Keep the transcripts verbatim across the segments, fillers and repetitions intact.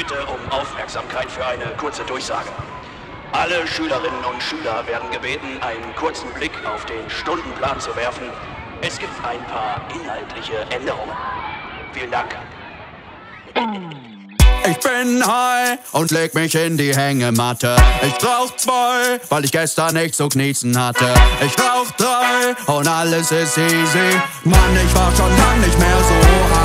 bitte um Aufmerksamkeit für eine kurze Durchsage. Alle Schülerinnen und Schüler werden gebeten, einen kurzen Blick auf den Stundenplan zu werfen. Es gibt ein paar inhaltliche Änderungen. Vielen Dank. Ich bin high und leg mich in die Hängematte. Ich rauch zwei, weil ich gestern nicht zu kniezen hatte. Ich rauch drei und alles ist easy. Mann, ich war schon lang nicht mehr so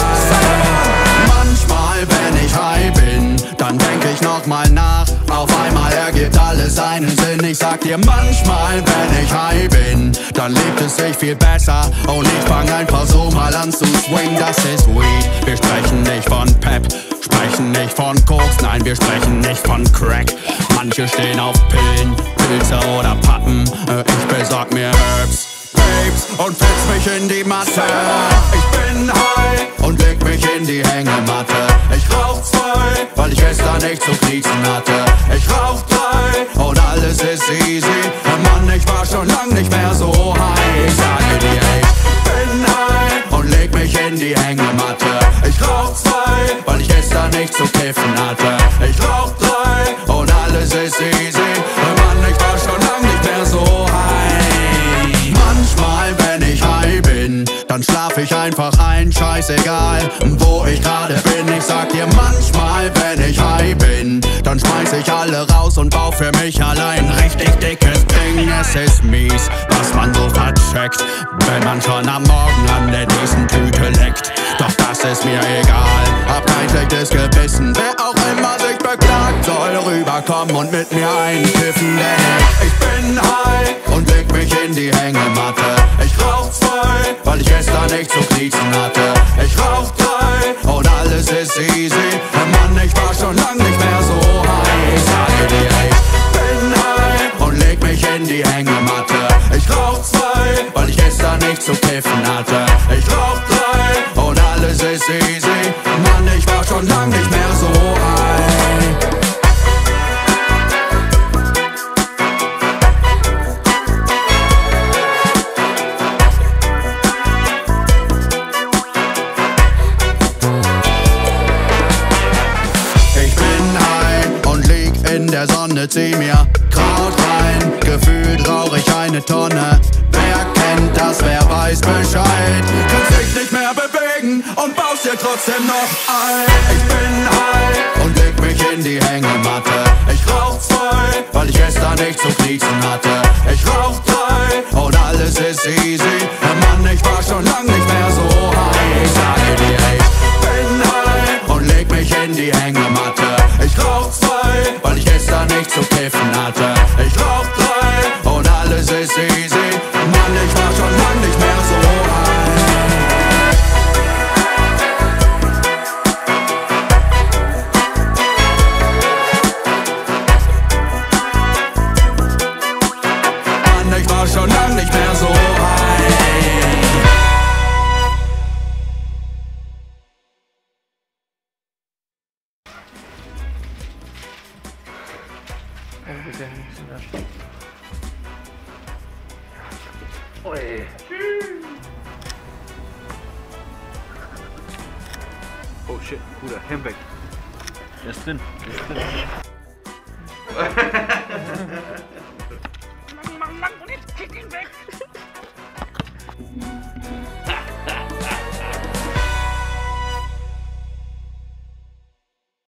high. Manchmal, wenn ich high bin, dann denk ich nochmal nach. Auf einmal ergibt alles einen Sinn. Ich sag dir, manchmal, wenn ich high bin, dann lebt es sich viel besser. Und ich fang einfach so mal an zu swing. Das ist Weed. Wir sprechen nicht von Pep, sprechen nicht von Koks, nein, wir sprechen nicht von Crack. Manche stehen auf Pillen, Pilze oder Pappen. Ich besorg mir Herbs, Babes und fetz mich in die Masse. Ich bin high und leg mich in die Hängematte. Ich rauch zwei, weil ich gestern nicht zu kniezen hatte. Ich rauch drei und alles ist easy. Mann, ich war schon lang nicht mehr so high. Ich sage dir, ich bin high und leg mich in die Hängematte. Ich rauch zwei, weil ich gestern nicht zu kiffen hatte. Ich rauch drei und alles ist easy. Mann, ich war schon lang nicht mehr so high. Manchmal, wenn ich high bin, dann schlaf ich einfach ein, scheißegal, wo ich gerade bin. Ich sag dir, manchmal, wenn ich high bin, dann schmeiß ich alle raus und bau für mich allein richtig dickes Ding. Es ist mies, was man so vercheckt, wenn man schon am Morgen an der nächsten Tüte leckt. Doch das ist mir egal, hab kein schlechtes Gewissen. Wer auch immer sich beklagt, soll rüberkommen und mit mir einkiffen. Denn ich bin high und leg mich in die Hängematte. Ich rauch zwei, weil ich gestern nicht zu kniezen hatte. Ich rauch drei und alles ist easy. Mann, ich war schon lang nicht mehr so high. Ich sage dir, ich bin high und leg mich in die Hängematte. Ich rauch zwei, weil ich gestern nicht zu kiffen hatte. Ich rauch drei und alles ist easy. Mann, ich war schon lang nicht mehr so high. In der Sonne zieh mir Kraut rein, gefühlt rauch ich eine Tonne. Wer kennt das, wer weiß Bescheid. Kannst dich nicht mehr bewegen und baust dir trotzdem noch ein. Ich bin high und leg mich in die Hängematte. Ich rauch zwei, weil ich gestern nicht zu kniezen hatte. Ich rauch drei und alles ist easy. Mann, ich war schon lang nicht mehr so high. Ich sage dir, ich bin high und leg mich in die Hängematte. Ich rauch zwei, weil ich gestern nicht zu kiffen hatte. Ich rauch drei und alles ist easy. Mann, ich war schon lang nicht mehr so high. Mann, ich war schon lang nicht mehr so high. Ui. Oh shit, Bruder, Hand weg. Der ist drin, der ist drin. Lang, lang, lang und jetzt kick ihn weg!